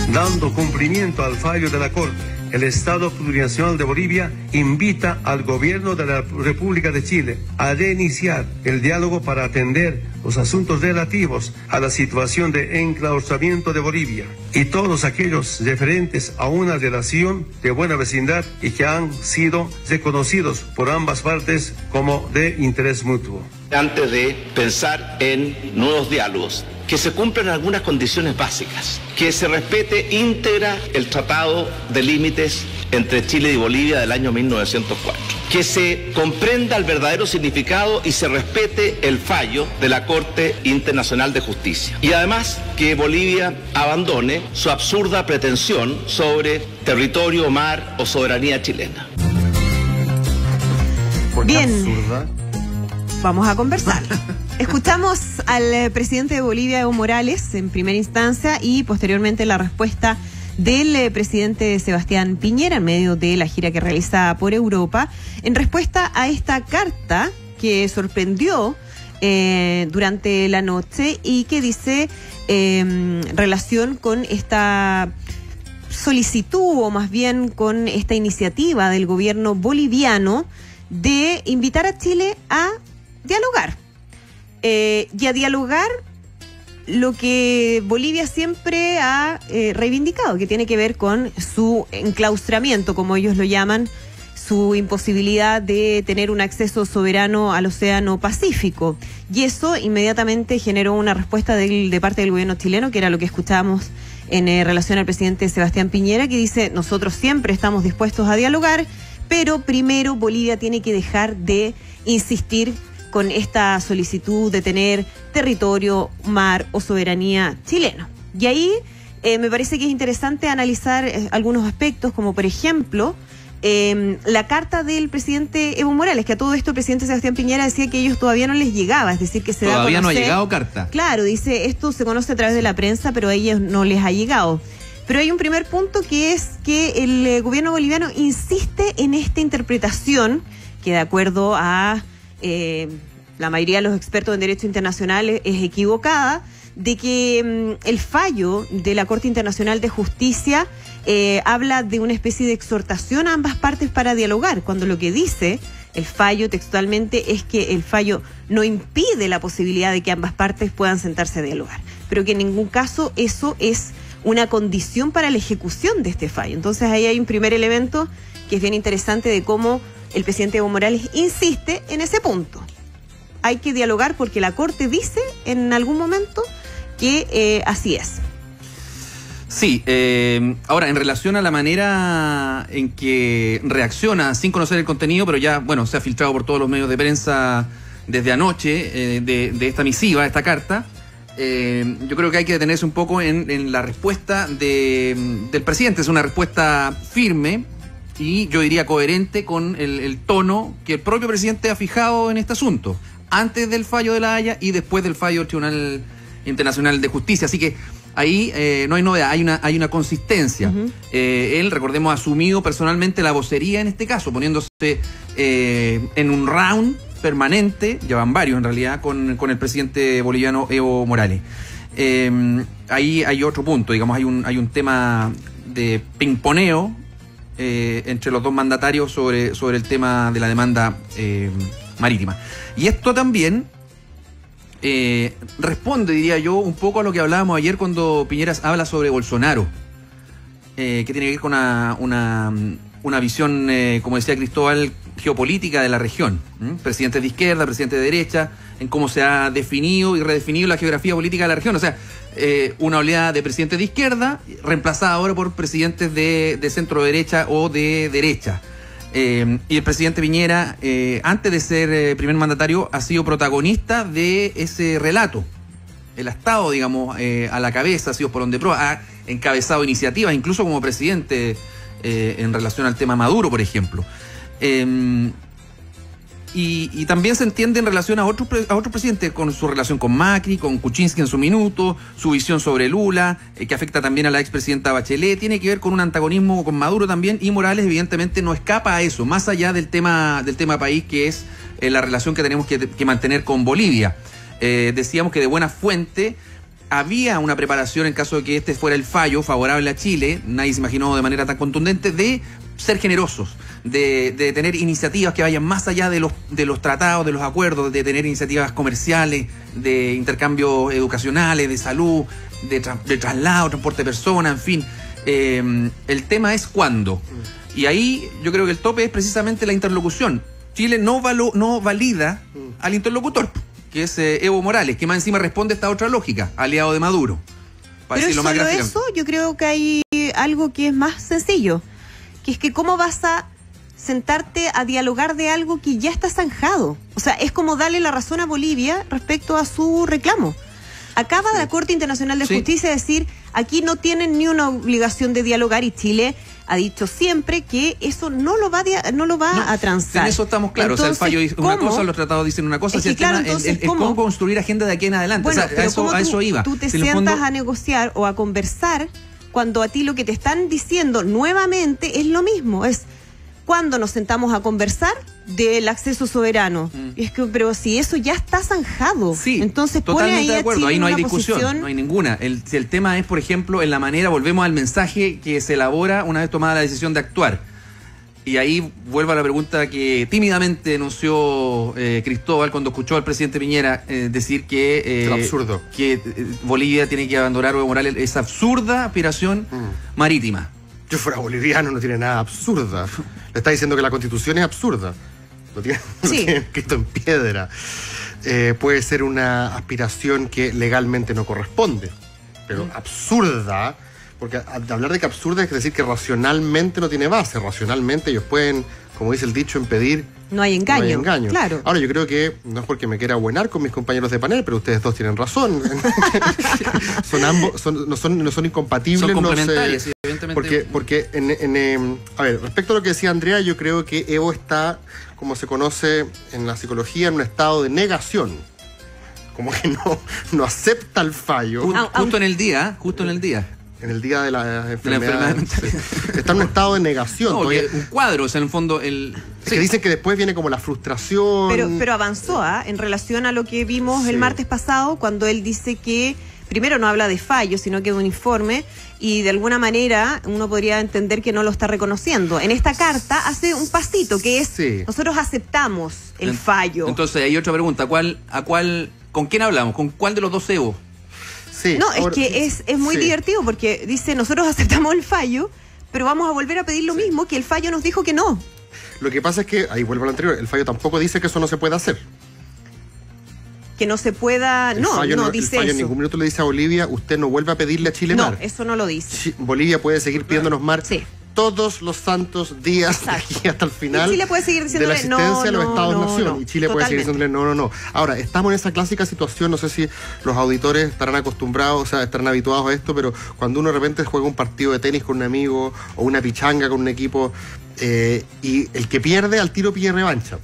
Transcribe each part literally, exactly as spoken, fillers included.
Dando cumplimiento al fallo de la Corte, el Estado Plurinacional de Bolivia invita al gobierno de la República de Chile a reiniciar el diálogo para atender los asuntos relativos a la situación de enclaustramiento de Bolivia y todos aquellos referentes a una relación de buena vecindad y que han sido reconocidos por ambas partes como de interés mutuo. Antes de pensar en nuevos diálogos, que se cumplan algunas condiciones básicas, que se respete íntegra el Tratado de Límites entre Chile y Bolivia del año mil novecientos cuatro, que se comprenda el verdadero significado y se respete el fallo de la Corte Internacional de Justicia, y además que Bolivia abandone su absurda pretensión sobre territorio, mar o soberanía chilena. Bien, vamos a conversar. Escuchamos al presidente de Bolivia, Evo Morales, en primera instancia, y posteriormente la respuesta del presidente Sebastián Piñera en medio de la gira que realiza por Europa, en respuesta a esta carta que sorprendió eh, durante la noche y que dice eh, relación con esta solicitud, o más bien con esta iniciativa del gobierno boliviano de invitar a Chile a dialogar. Eh, y a dialogar lo que Bolivia siempre ha eh, reivindicado, que tiene que ver con su enclaustramiento, como ellos lo llaman, su imposibilidad de tener un acceso soberano al Océano Pacífico. Y eso inmediatamente generó una respuesta del, de parte del gobierno chileno, que era lo que escuchábamos en eh, relación al presidente Sebastián Piñera, que dice: nosotros siempre estamos dispuestos a dialogar, pero primero Bolivia tiene que dejar de insistir con esta solicitud de tener territorio, mar o soberanía chileno. Y ahí eh, me parece que es interesante analizar eh, algunos aspectos, como por ejemplo eh, la carta del presidente Evo Morales, que a todo esto el presidente Sebastián Piñera decía que ellos todavía no les llegaba, es decir, que se da a conocer. Todavía no ha llegado carta. Claro, dice, esto se conoce a través de la prensa, pero a ellos no les ha llegado. Pero hay un primer punto, que es que el eh, gobierno boliviano insiste en esta interpretación que, de acuerdo a Eh, la mayoría de los expertos en derecho internacional es, es equivocada, de que mm, el fallo de la Corte Internacional de Justicia eh, habla de una especie de exhortación a ambas partes para dialogar, cuando lo que dice el fallo textualmente es que el fallo no impide la posibilidad de que ambas partes puedan sentarse a dialogar, pero que en ningún caso eso es una condición para la ejecución de este fallo. Entonces ahí hay un primer elemento que es bien interesante, de cómo el presidente Evo Morales insiste en ese punto. Hay que dialogar porque la Corte dice en algún momento que eh, así es. Sí, eh, ahora, en relación a la manera en que reacciona sin conocer el contenido, pero ya, bueno, se ha filtrado por todos los medios de prensa desde anoche eh, de, de esta misiva, esta carta, eh, yo creo que hay que detenerse un poco en, en la respuesta de, del presidente. Es una respuesta firme y yo diría coherente con el, el tono que el propio presidente ha fijado en este asunto, antes del fallo de La Haya y después del fallo del Tribunal Internacional de Justicia. Así que ahí eh, no hay novedad, hay una, hay una consistencia. Uh-huh. eh, él, recordemos, ha asumido personalmente la vocería en este caso, poniéndose eh, en un round permanente, llevan varios en realidad, con, con el presidente boliviano Evo Morales. Eh, ahí hay otro punto, digamos, hay un, hay un tema de pingponeo Eh, entre los dos mandatarios sobre, sobre el tema de la demanda eh, marítima. Y esto también eh, responde, diría yo, un poco a lo que hablábamos ayer cuando Piñera habla sobre Bolsonaro, eh, que tiene que ver con una, una, una visión, eh, como decía Cristóbal, geopolítica de la región. ¿Mm? Presidentes de izquierda, presidentes de derecha, en cómo se ha definido y redefinido la geografía política de la región. O sea, eh, una oleada de presidentes de izquierda reemplazada ahora por presidentes de, de centro derecha o de derecha. Eh, y el presidente Piñera, eh, antes de ser eh, primer mandatario, ha sido protagonista de ese relato. Él ha estado, digamos, eh, a la cabeza, ha sido por donde prueba, ha encabezado iniciativas, incluso como presidente eh, en relación al tema Maduro, por ejemplo. Eh, y, y también se entiende en relación a otros a otros presidentes, con su relación con Macri, con Kuczynski en su minuto, su visión sobre Lula, eh, que afecta también a la expresidenta Bachelet, tiene que ver con un antagonismo con Maduro también, y Morales evidentemente no escapa a eso, más allá del tema del tema país, que es eh, la relación que tenemos que, que mantener con Bolivia. Eh, decíamos que de buena fuente había una preparación en caso de que este fuera el fallo favorable a Chile, nadie se imaginó de manera tan contundente, de ser generosos, de, de tener iniciativas que vayan más allá de los, de los tratados, de los acuerdos, de tener iniciativas comerciales, de intercambios educacionales, de salud, de, tra de traslado, transporte de personas, en fin. Eh, el tema es cuándo. Y ahí yo creo que el tope es precisamente la interlocución. Chile no, valo, no valida al interlocutor, que es eh, Evo Morales, que más encima responde a esta otra lógica, aliado de Maduro. Pero es solo eso, yo creo que hay algo que es más sencillo, que es que cómo vas a sentarte a dialogar de algo que ya está zanjado. O sea, es como darle la razón a Bolivia respecto a su reclamo. Acaba sí. la Corte Internacional de sí. Justicia de decir, aquí no tienen ni una obligación de dialogar, y Chile ha dicho siempre que eso no lo va a, no lo va no, a transar. En eso estamos claros. Entonces, o sea, el fallo dice una ¿cómo? cosa, los tratados dicen una cosa. Es que, si el claro, tema, entonces, el, el, ¿cómo? cómo construir agenda de aquí en adelante. Bueno, o sea, pero a, eso, tú, a eso iba. Tú te si sientas fondo... a negociar o a conversar cuando a ti lo que te están diciendo nuevamente es lo mismo. Es cuando nos sentamos a conversar del acceso soberano. Mm. Es que, pero si eso ya está zanjado, sí, entonces totalmente pone ahí de acuerdo. Ahí no hay discusión, posición... no hay ninguna. El, si el tema es, por ejemplo, en la manera, volvemos al mensaje que se elabora una vez tomada la decisión de actuar. Y ahí vuelvo a la pregunta que tímidamente denunció eh, Cristóbal cuando escuchó al presidente Piñera eh, decir que, eh, absurdo. que eh, Bolivia tiene que abandonar, Evo Morales, esa absurda aspiración mm. marítima. Yo fuera boliviano, no tiene nada absurda. Le está diciendo que la Constitución es absurda. Lo tiene, sí. lo tiene escrito en piedra. Eh, puede ser una aspiración que legalmente no corresponde, pero mm. absurda, porque hablar de que absurda es decir que racionalmente no tiene base. Racionalmente ellos pueden, como dice el dicho, impedir... No hay engaño. No hay engaño. Claro. Ahora, yo creo que, no es porque me quiera buenar con mis compañeros de panel, pero ustedes dos tienen razón. son ambos, son, no, son, no son incompatibles. Son complementarias, no sé, sí, evidentemente. Porque, porque en, en, en, a ver, respecto a lo que decía Andrea, yo creo que Evo está, como se conoce en la psicología, en un estado de negación. Como que no, no acepta el fallo. Justo, justo en el día, justo en el día. En el día de la enfermedad. De la enfermedad. Sí. Está en un estado de negación. No, todavía, un cuadro, o sea, en el fondo... El... Es sí. que dicen que después viene como la frustración. Pero, pero avanzó, ¿eh? En relación a lo que vimos sí. el martes pasado, cuando él dice que, primero no habla de fallo, sino que de un informe, y de alguna manera uno podría entender que no lo está reconociendo. En esta carta hace un pasito, que es, sí. nosotros aceptamos el en, fallo. Entonces, hay otra pregunta, ¿cuál, a cuál, ¿con quién hablamos? ¿Con cuál de los dos Evo? Sí, no, ahora, es que es, es muy sí. divertido porque dice, nosotros aceptamos el fallo, pero vamos a volver a pedir lo sí. mismo, que el fallo nos dijo que no. Lo que pasa es que, ahí vuelvo a lo anterior, el fallo tampoco dice que eso no se puede hacer. Que no se pueda... El no, fallo no, no dice el fallo eso. En ningún minuto le dice a Bolivia, usted no vuelve a pedirle a Chile no, mar. No, eso no lo dice. Ch Bolivia puede seguir pidiéndonos mar. Sí. Todos los santos días de aquí hasta el final. Y Chile puede seguir diciéndole de la existencia no, de los no, Estados-nación. no, no, y Chile totalmente. puede seguir diciéndole no, no, no. Ahora, estamos en esa clásica situación, no sé si los auditores estarán acostumbrados, o sea, estarán habituados a esto, pero cuando uno de repente juega un partido de tenis con un amigo o una pichanga con un equipo eh, y el que pierde al tiro pide revancha.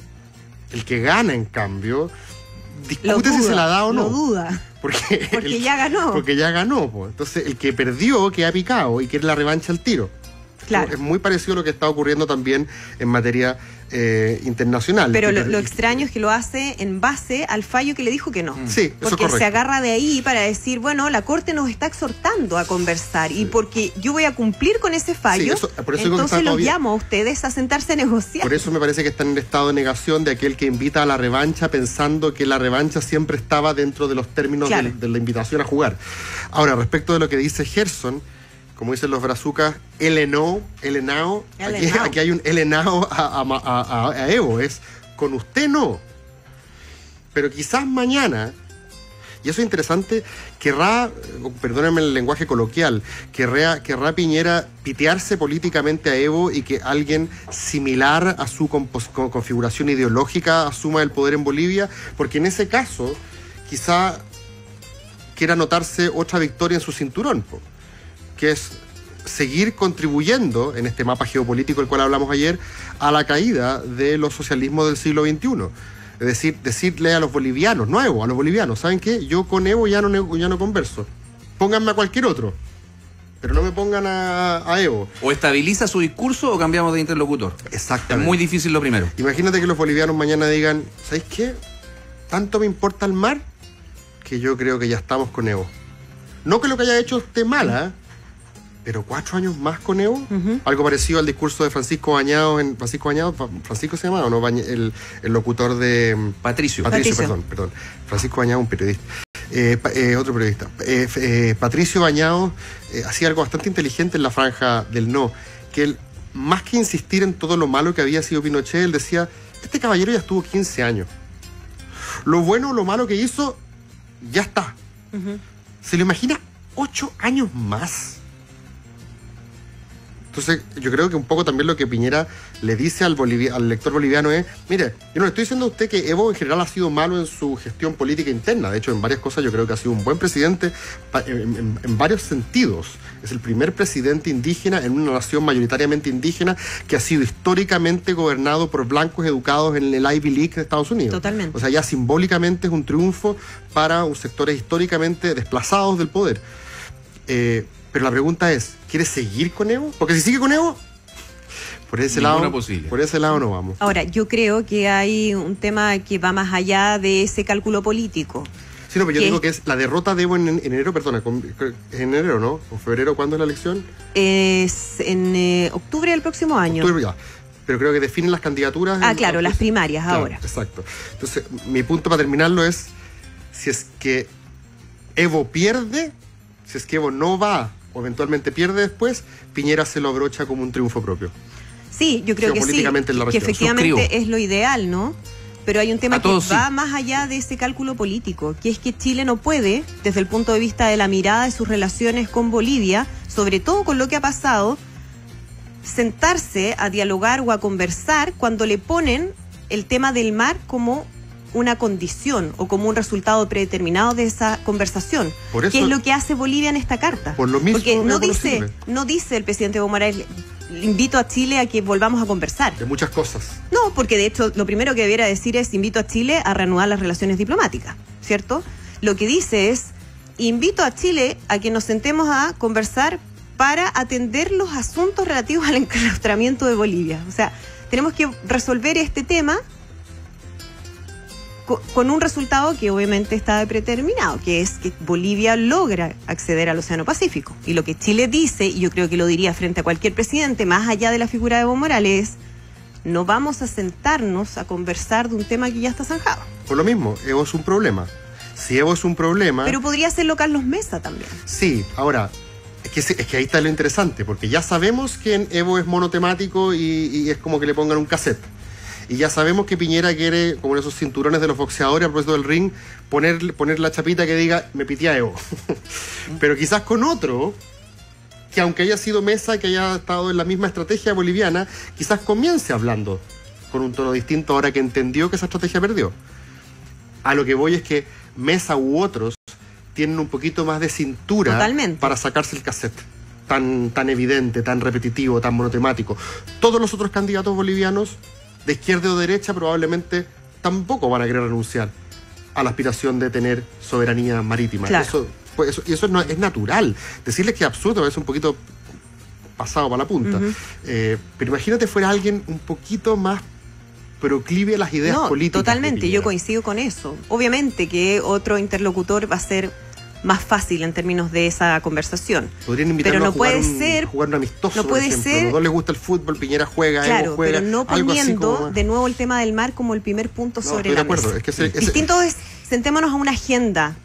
El que gana, en cambio, discute duda, si se la da o no. Lo duda. Porque, porque el, ya ganó. Porque ya ganó. Pues. Entonces, el que perdió queda picado y quiere la revancha al tiro. Claro. Es muy parecido a lo que está ocurriendo también en materia eh, internacional. Pero lo, lo extraño es que lo hace en base al fallo que le dijo que no. Sí, eso porque es correcto. Se agarra de ahí para decir, bueno, la Corte nos está exhortando a conversar sí. y porque yo voy a cumplir con ese fallo, sí, eso, por eso entonces los todavía... llamo a ustedes a sentarse a negociar. Por eso me parece que está en el estado de negación de aquel que invita a la revancha pensando que la revancha siempre estaba dentro de los términos claro. de, de la invitación a jugar. Ahora, respecto de lo que dice Gerson, como dicen los brazucas, elenao, elenao, aquí, aquí hay un elenao a, a, a, a Evo, es con usted no. Pero quizás mañana, y eso es interesante, querrá, perdónenme el lenguaje coloquial, querrá, querrá Piñera pitearse políticamente a Evo y que alguien similar a su configuración ideológica asuma el poder en Bolivia, porque en ese caso quizá quiera notarse otra victoria en su cinturón, po. Que es seguir contribuyendo en este mapa geopolítico del cual hablamos ayer a la caída de los socialismos del siglo veintiuno. Es decir, decirle a los bolivianos, no a Evo, a los bolivianos, ¿saben qué? Yo con Evo ya no, ya no converso. Pónganme a cualquier otro, pero no me pongan a, a Evo. O estabiliza su discurso o cambiamos de interlocutor. Exactamente. Es muy difícil lo primero. Imagínate que los bolivianos mañana digan, ¿sabes qué? Tanto me importa el mar que yo creo que ya estamos con Evo. No que lo que haya hecho esté mala, pero cuatro años más con Evo, uh-huh. algo parecido al discurso de Francisco Bañados, en Francisco Bañados, Francisco se llama, ¿o no? Bañ, el, el locutor de... Patricio. Patricio, Patricio. perdón, perdón. Francisco Bañados, un periodista. Eh, eh, otro periodista. Eh, eh, Patricio Bañados eh, hacía algo bastante inteligente en la franja del no, que él, más que insistir en todo lo malo que había sido Pinochet, él decía, este caballero ya estuvo quince años. Lo bueno o lo malo que hizo, ya está. Uh-huh. ¿Se lo imagina ocho años más? Entonces, yo creo que un poco también lo que Piñera le dice al, bolivia, al lector boliviano es, mire, yo no le estoy diciendo a usted que Evo en general ha sido malo en su gestión política interna. De hecho, en varias cosas yo creo que ha sido un buen presidente en, en, en varios sentidos. Es el primer presidente indígena en una nación mayoritariamente indígena que ha sido históricamente gobernado por blancos educados en el Ivy League de Estados Unidos. Totalmente. O sea, ya simbólicamente es un triunfo para sectores históricamente desplazados del poder. Eh... Pero la pregunta es, ¿quiere seguir con Evo? Porque si sigue con Evo, por ese lado, posible. por ese lado no vamos. Ahora, yo creo que hay un tema que va más allá de ese cálculo político. Sí, no, pero yo digo que es la derrota de Evo en, en enero, perdona, en enero, ¿no? ¿O febrero? ¿Cuándo es la elección? Es en eh, octubre del próximo año. Octubre, ya. Pero creo que definen las candidaturas. Ah, en, claro, las primarias claro, ahora. Exacto. Entonces, mi punto para terminarlo es, si es que Evo pierde, si es que Evo no va o eventualmente pierde después, Piñera se lo abrocha como un triunfo propio. Sí, yo creo que sí, que efectivamente Suscribo. Es lo ideal, ¿no? Pero hay un tema que sí. va más allá de ese cálculo político, que es que Chile no puede, desde el punto de vista de la mirada de sus relaciones con Bolivia, sobre todo con lo que ha pasado, sentarse a dialogar o a conversar cuando le ponen el tema del mar como una condición o como un resultado predeterminado de esa conversación. Por eso, ¿qué es lo que hace Bolivia en esta carta? Por lo mismo, porque no dice, no dice el presidente Evo Morales, invito a Chile a que volvamos a conversar. De muchas cosas. No, porque de hecho lo primero que debiera decir es invito a Chile a reanudar las relaciones diplomáticas, ¿cierto? Lo que dice es invito a Chile a que nos sentemos a conversar para atender los asuntos relativos al enclaustramiento de Bolivia. O sea, tenemos que resolver este tema con un resultado que obviamente está predeterminado, que es que Bolivia logra acceder al Océano Pacífico. Y lo que Chile dice, y yo creo que lo diría frente a cualquier presidente, más allá de la figura de Evo Morales, no vamos a sentarnos a conversar de un tema que ya está zanjado. Por lo mismo, Evo es un problema. Si Evo es un problema... Pero podría serlo Carlos Mesa también. Sí, ahora... Es que, es que ahí está lo interesante, porque ya sabemos que Evo es monotemático y, y es como que le pongan un cassette. Y ya sabemos que Piñera quiere, como en esos cinturones de los boxeadores a propósito del ring, poner, poner la chapita que diga, me pité a Evo. Pero quizás con otro, que aunque haya sido Mesa, que haya estado en la misma estrategia boliviana, quizás comience hablando con un tono distinto ahora que entendió que esa estrategia perdió. A lo que voy es que Mesa u otros tienen un poquito más de cintura Totalmente. Para sacarse el cassette. Tan, tan evidente, tan repetitivo, tan monotemático. Todos los otros candidatos bolivianos, de izquierda o derecha, probablemente tampoco van a querer renunciar a la aspiración de tener soberanía marítima. Claro. Eso, pues eso, y eso no, es natural. Decirles que es absurdo es un poquito pasado para la punta. Uh-huh. eh, pero imagínate fuera alguien un poquito más proclive a las ideas no, políticas. Totalmente, yo coincido con eso. Obviamente que otro interlocutor va a ser más fácil en términos de esa conversación. Podrían invitarnos pero no a jugar, puede un, ser, jugar un amistoso, no puede por ejemplo. ser, A los dos les gusta el fútbol, Piñera juega, claro, Evo juega. Pero no poniendo como... de nuevo el tema del mar como el primer punto no, sobre estoy la de acuerdo. mesa. Es que ese, ese... Distinto es, sentémonos a una agenda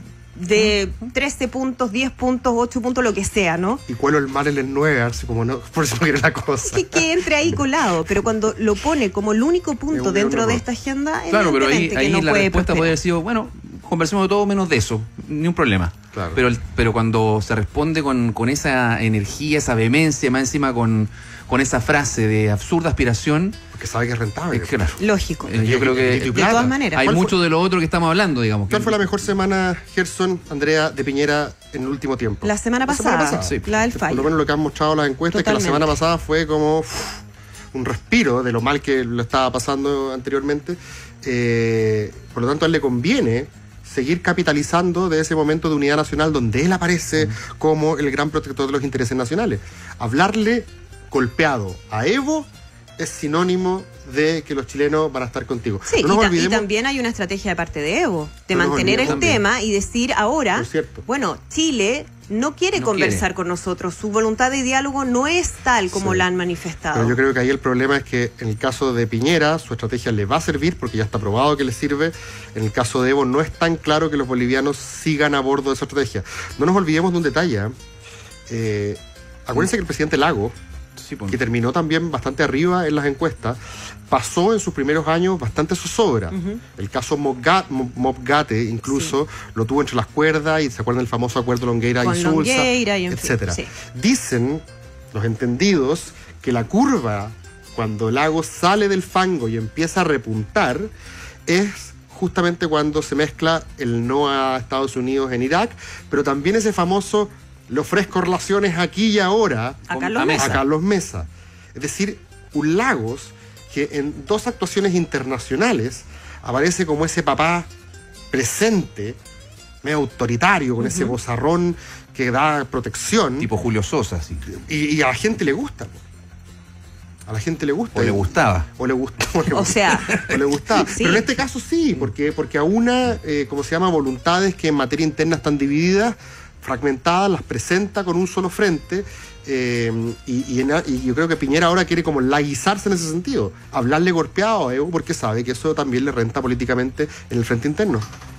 de trece puntos, diez puntos, ocho puntos, lo que sea, ¿no? Y cuelo el mar en el nueve, así como no, por eso no quiere la cosa. Que, que entre ahí colado, pero cuando lo pone como el único punto un, dentro un de esta agenda, claro, pero ahí, que ahí no la puede respuesta prosperar. puede haber sido, bueno, conversemos de todo menos de eso, ni un problema. Claro. Pero, pero cuando se responde con, con esa energía, esa vehemencia, más encima con, con esa frase de absurda aspiración... Porque sabe que es rentable. Es claro. Lógico. Eh, yo creo que de todas maneras. hay mucho de lo otro que estamos hablando, digamos. ¿Cuál fue la mejor semana, Gerson, Andrea, de Piñera en el último tiempo? La semana pasada, la, semana pasada. Sí. La del fallo. Por lo menos lo que han mostrado las encuestas es que la semana pasada fue como uf, un respiro de lo mal que lo estaba pasando anteriormente. Eh, por lo tanto, a él le conviene seguir capitalizando de ese momento de unidad nacional donde él aparece mm. como el gran protector de los intereses nacionales. Hablarle golpeado a Evo es sinónimo de que los chilenos van a estar contigo. Sí, no y, ta olvidemos... y también hay una estrategia de parte de Evo, de no mantener el también. tema y decir ahora, bueno, Chile no quiere no conversar quiere. con nosotros, su voluntad de diálogo no es tal como sí. la han manifestado. Pero yo creo que ahí el problema es que en el caso de Piñera, su estrategia le va a servir porque ya está probado que le sirve. En el caso de Evo no es tan claro que los bolivianos sigan a bordo de esa estrategia. No nos olvidemos de un detalle. Eh, acuérdense que el presidente Lago, Sí, pues. que terminó también bastante arriba en las encuestas, pasó en sus primeros años bastante zozobra. Uh-huh. El caso Mobgate incluso sí. lo tuvo entre las cuerdas, y se acuerdan del famoso acuerdo Longueira y Sulza, etcétera. Sí. Dicen los entendidos que la curva, cuando Lagos sale del fango y empieza a repuntar, es justamente cuando se mezcla el no a Estados Unidos en Irak, pero también ese famoso le ofrezco relaciones aquí y ahora a Carlos, a Carlos Mesa. Es decir, un Lagos que en dos actuaciones internacionales aparece como ese papá presente, medio autoritario, con uh-huh. ese vozarrón que da protección. Tipo Julio Sosa, sí. Y, y a la gente le gusta. A la gente le gusta. O le gustaba. O le gustaba. O, le o sea. O le gustaba. Sí. Pero en este caso sí, porque, porque a una, eh, como se llama, voluntades que en materia interna están divididas, fragmentadas, las presenta con un solo frente. Eh, y, y, en, y yo creo que Piñera ahora quiere como laguizarse en ese sentido, hablarle golpeado a Evo porque sabe que eso también le renta políticamente en el frente interno.